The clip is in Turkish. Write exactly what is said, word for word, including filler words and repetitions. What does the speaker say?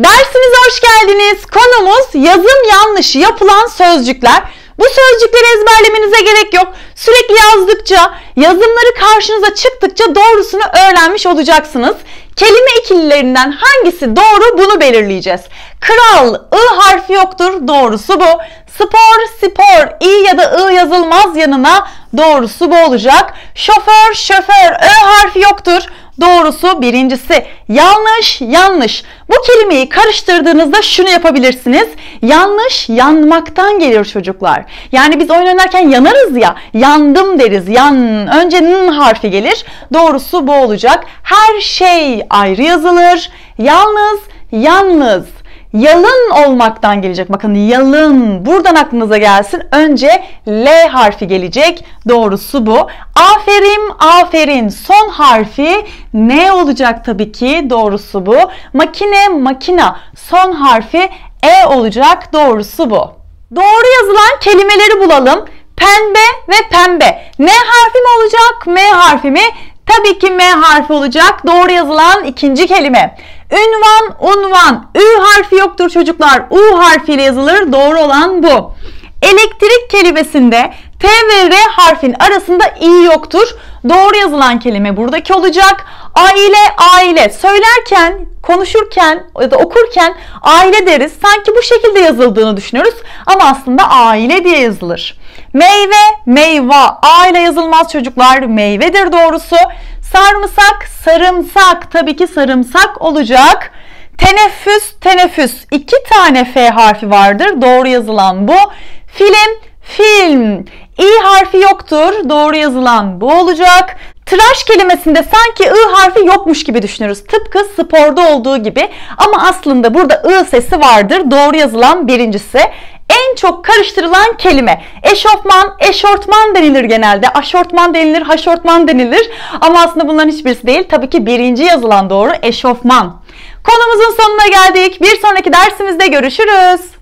Dersimize hoş geldiniz. Konumuz yazım yanlışı yapılan sözcükler. Bu sözcükleri ezberlemenize gerek yok. Sürekli yazdıkça, yazımları karşınıza çıktıkça doğrusunu öğrenmiş olacaksınız. Kelime ikililerinden hangisi doğru bunu belirleyeceğiz. Kral, ı harfi yoktur. Doğrusu bu. Spor, spor, i ya da ı yazılmaz yanına. Doğrusu bu olacak. Şoför, şoför, ö harfi yoktur. Doğrusu birincisi. Yanlış, yanlış. Bu kelimeyi karıştırdığınızda şunu yapabilirsiniz. Yanlış, yanmaktan gelir çocuklar. Yani biz oyun oynarken yanarız ya. Yandım deriz. Yan. Önce n harfi gelir. Doğrusu bu olacak. Her şey ayrı yazılır. Yalnız, yalnız. Yalın olmaktan gelecek. Bakın yalın. Buradan aklınıza gelsin. Önce L harfi gelecek. Doğrusu bu. Aferin, aferin. Son harfi ne olacak tabii ki? Doğrusu bu. Makine, makina. Son harfi E olacak. Doğrusu bu. Doğru yazılan kelimeleri bulalım. Pembe ve pembe. N harfi mi olacak? M harfi mi? Tabii ki M harfi olacak. Doğru yazılan ikinci kelime. Ünvan, unvan. Ü harfi yoktur çocuklar. U harfiyle yazılır. Doğru olan bu. Elektrik kelimesinde T ve R harfin arasında i yoktur. Doğru yazılan kelime buradaki olacak. Aile, aile. Söylerken, konuşurken ya da okurken aile deriz. Sanki bu şekilde yazıldığını düşünüyoruz. Ama aslında aile diye yazılır. Meyve, meyve. A ile yazılmaz çocuklar. Meyvedir doğrusu. Sarımsak, sarımsak. Tabii ki sarımsak olacak. Teneffüs, teneffüs. İki tane F harfi vardır. Doğru yazılan bu. Film, film. İ harfi yoktur. Doğru yazılan bu olacak. Tıraş kelimesinde sanki ı harfi yokmuş gibi düşünürüz. Tıpkı sporda olduğu gibi. Ama aslında burada ı sesi vardır. Doğru yazılan birincisi. En çok karıştırılan kelime. Eşofman, eşortman denilir genelde. Aşortman denilir, haşortman denilir. Ama aslında bunların hiçbirisi değil. Tabii ki birinci yazılan doğru eşofman. Konumuzun sonuna geldik. Bir sonraki dersimizde görüşürüz.